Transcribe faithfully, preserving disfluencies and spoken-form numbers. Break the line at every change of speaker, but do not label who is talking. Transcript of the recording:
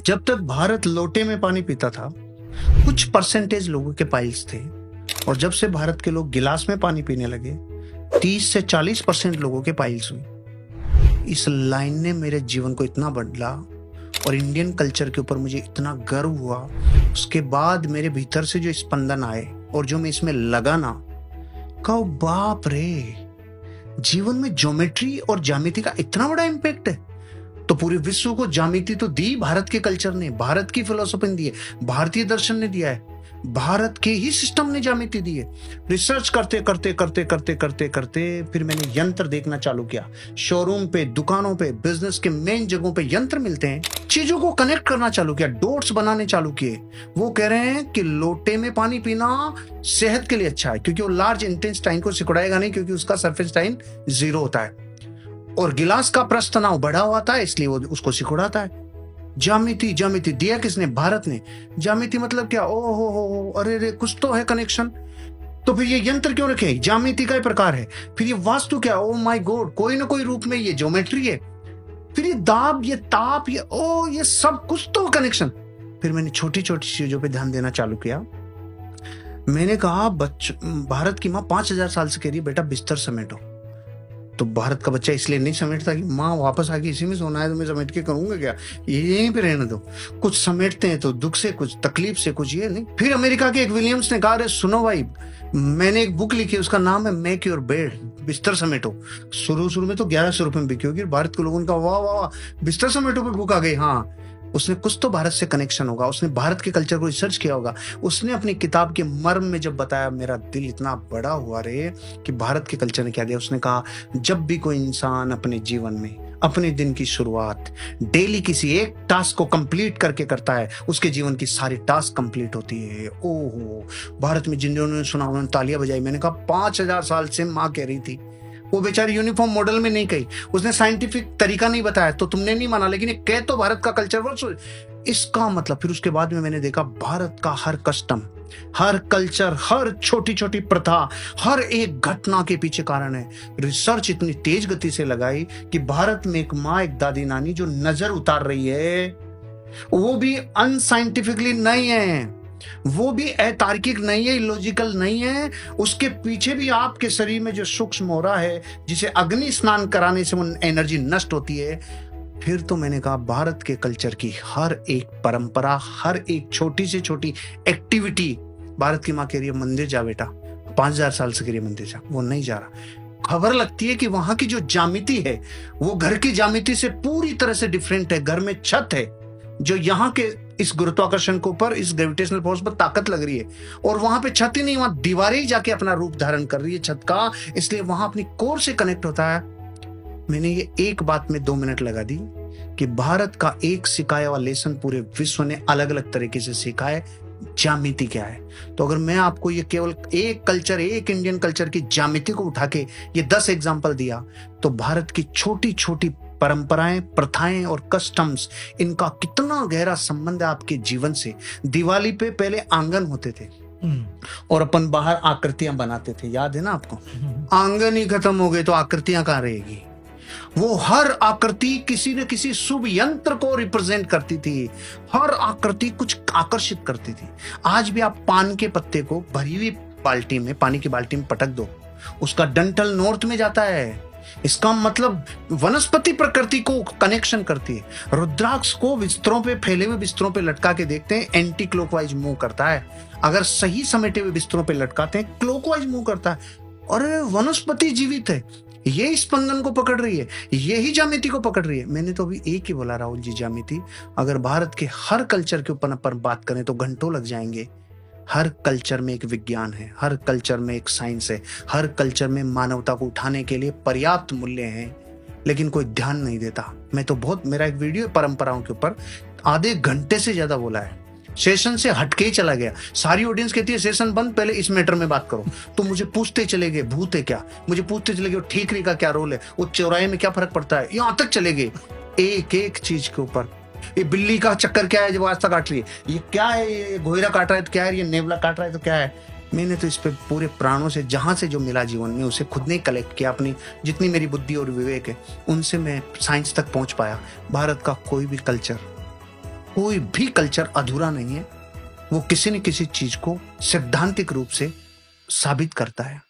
जब तक भारत लोटे में पानी पीता था, कुछ परसेंटेज लोगों के पाइल्स थे, और जब से भारत के लोग गिलास में पानी पीने लगे, तीस से चालीस परसेंट लोगों के पाइल्स हुई। इस लाइन ने मेरे जीवन को इतना बदला और इंडियन कल्चर के ऊपर मुझे इतना गर्व हुआ। उसके बाद मेरे भीतर से जो स्पंदन आए और जो मैं इसमें लगा ना, कहो बाप रे, जीवन में ज्योमेट्री और ज्यामिति का इतना बड़ा इम्पैक्ट है। तो पूरे विश्व को ज्यामिति तो दी भारत के कल्चर ने, भारत की फिलोसफी ने दी है, भारतीय दर्शन ने दिया है, भारत के ही सिस्टम ने ज्यामिति दी है। रिसर्च करते करते करते करते करते करते फिर मैंने यंत्र देखना चालू किया। शोरूम पे, दुकानों पे, बिजनेस के मेन जगहों पे यंत्र मिलते हैं। चीजों को कनेक्ट करना चालू किया, डॉट्स बनाने चालू किए। वो कह रहे हैं कि लोटे में पानी पीना सेहत के लिए अच्छा है, क्योंकि वो लार्ज इंटेस्टाइन को सिकुड़ाएगा नहीं, क्योंकि उसका सरफेस टाइन जीरो होता है, और गिलास का प्रस्थ तनाव बढ़ा हुआ था, इसलिए वो उसको सिकुड़ाता है। ज्यामिति, ज्यामिति दिया किसने? भारत ने। ज्यामिति मतलब क्या? ओ हो हो हो, अरे रे, कुछ तो है कनेक्शन। तो फिर ये यंत्र क्यों रखे? ज्यामिति का ही प्रकार है। फिर ये वास्तु क्या? ओ माय गॉड, कोई ना कोई रूप में ये ज्योमेट्री है। फिर ये दाब, ये ताप, ये ओ, ये सब कुछ तो कनेक्शन। फिर मैंने छोटी छोटी चीजों पे ध्यान देना चालू किया। मैंने कहा, बच्च भारत की माँ पांच हजार साल से कह रही है, बेटा बिस्तर समेटो। तो भारत का बच्चा इसलिए नहीं समेटता कि माँ वापस आके इसी में सोना है, तो मैं समेट के करूंगा क्या, ये यहीं पे रहने दो। कुछ समेटते हैं तो दुख से, कुछ तकलीफ से, कुछ ये नहीं। फिर अमेरिका के एक विलियम्स ने कहा, अरे सुनो भाई, मैंने एक बुक लिखी है, उसका नाम है मेक योर बेड, बिस्तर समेटो। शुरू शुरू में तो ग्यारह सौ रुपए में बिकी होगी। भारत के लोगों का वाह वाह वाह, बिस्तर समेटो पे बुक आ गई। हाँ, उसने कुछ तो भारत से कनेक्शन होगा, उसने भारत के कल्चर को रिसर्च किया होगा। उसने अपनी किताब के मर्म में जब बताया, मेरा दिल इतना बड़ा हुआ रे कि भारत के कल्चर ने क्या दिया। उसने कहा, जब भी कोई इंसान अपने जीवन में अपने दिन की शुरुआत डेली किसी एक टास्क को कंप्लीट करके करता है, उसके जीवन की सारी टास्क कंप्लीट होती है। ओहो, भारत में जिन लोगों ने सुना उन्होंने तालियां बजाई। मैंने कहा, पांच हजार साल से माँ कह रही थी। वो बेचारी यूनिफॉर्म मॉडल में नहीं कही, उसने साइंटिफिक तरीका नहीं बताया, तो तुमने नहीं माना, लेकिन ये कह तो भारत का कल्चर वर्ष। इसका मतलब फिर उसके बाद में मैंने देखा, भारत का हर कस्टम, हर कल्चर, हर छोटी छोटी प्रथा, हर एक घटना के पीछे कारण है। रिसर्च इतनी तेज गति से लगाई कि भारत में एक माँ, एक दादी नानी जो नजर उतार रही है, वो भी अनसाइंटिफिकली नहीं है, वो भी अतार्किक नहीं है, इलॉजिकल नहीं है। उसके पीछे भी आपके शरीर में जो सूक्ष्म हो रहा है, जिसे अग्नि स्नान कराने से वो एनर्जी नष्ट होती है। फिर तो मैंने कहा, भारत के कल्चर की हर एक परंपरा, हर एक छोटी से छोटी एक्टिविटी, भारत की माँ कह रही है मंदिर जा बेटा, पांच हजार साल से कह रही है मंदिर जा, वो नहीं जा रहा। खबर लगती है कि वहां की जो ज्यामिति है वो घर की ज्यामिति से पूरी तरह से डिफरेंट है। घर में छत है जो यहाँ के इस गुरुत्वाकर्षण के ऊपर, इस ग्रेविटेशनल फोर्स पर ताकत लग रही है, और वहां पे छत ही नहीं, वहां दीवारें ही जाके अपना रूप धारण कर रही है छत का, इसलिए वहां अपनी कोर से कनेक्ट होता है। मैंने ये एक बात में दो मिनट लगा दी कि भारत का एक सिखाया हुआ लेसन पूरे विश्व ने अलग अलग तरीके से सीखा है, ज्यामिति क्या है। तो अगर मैं आपको ये केवल एक कल्चर, एक इंडियन कल्चर की ज्यामिति को उठा के ये दस एग्जाम्पल दिया, तो भारत की छोटी छोटी परंपराएं, प्रथाएं और कस्टम्स, इनका कितना गहरा संबंध है आपके जीवन से। दिवाली पे पहले आंगन होते थे और अपन बाहर आकृतियां बनाते थे, याद है ना आपको? आंगन ही खत्म हो गए तो आकृतियां कहां रहेगी? वो हर आकृति किसी न किसी शुभ यंत्र को रिप्रेजेंट करती थी, हर आकृति कुछ आकर्षित करती थी। आज भी आप पान के पत्ते को भरी हुई बाल्टी में, पानी की बाल्टी में पटक दो, उसका डंठल नॉर्थ में जाता है। इसका मतलब वनस्पति प्रकृति को कनेक्शन करती है। रुद्राक्ष को बिस्तरों पे, फैले हुए बिस्तरों पे लटका के देखते हैं, एंटी क्लॉकवाइज मूव करता है। अगर सही समेटे हुए बिस्तरों पे लटकाते हैं, क्लॉकवाइज मूव करता है। और वनस्पति जीवित है, ये स्पंदन को पकड़ रही है, यही ज्यामिति को पकड़ रही है। मैंने तो अभी एक ही बोला राहुल जी, ज्यामिति। अगर भारत के हर कल्चर के ऊपर अपन बात करें तो घंटों लग जाएंगे। हर कल्चर में एक विज्ञान है, हर कल्चर में एक साइंस है, हर कल्चर में मानवता को उठाने के लिए पर्याप्त मूल्य हैं, लेकिन कोई ध्यान नहीं देता। मैं तो बहुत, मेरा एक वीडियो परंपराओं के ऊपर आधे घंटे से ज्यादा बोला है, सेशन से हटके ही चला गया। सारी ऑडियंस कहती है सेशन बंद, पहले इस मैटर में बात करो। तो मुझे पूछते चले गए भूत है क्या, मुझे पूछते चले गए ठीकरी का क्या रोल है, वो चौराहे में क्या फर्क पड़ता है, यहां तक चले गए एक एक चीज के ऊपर। ये बिल्ली का चक्कर क्या है जब रास्ता काट रही है, ये क्या है, ये घोयरा काट रहा है तो क्या है, ये नेवला काट रहा है तो क्या है। मैंने तो इस पे पूरे प्राणों से, जहां से जो मिला जीवन में, उसे खुद ने कलेक्ट किया। अपनी जितनी मेरी बुद्धि और विवेक है उनसे मैं साइंस तक पहुंच पाया। भारत का कोई भी कल्चर, कोई भी कल्चर अधूरा नहीं है, वो किसी न किसी चीज को सैद्धांतिक रूप से साबित करता है।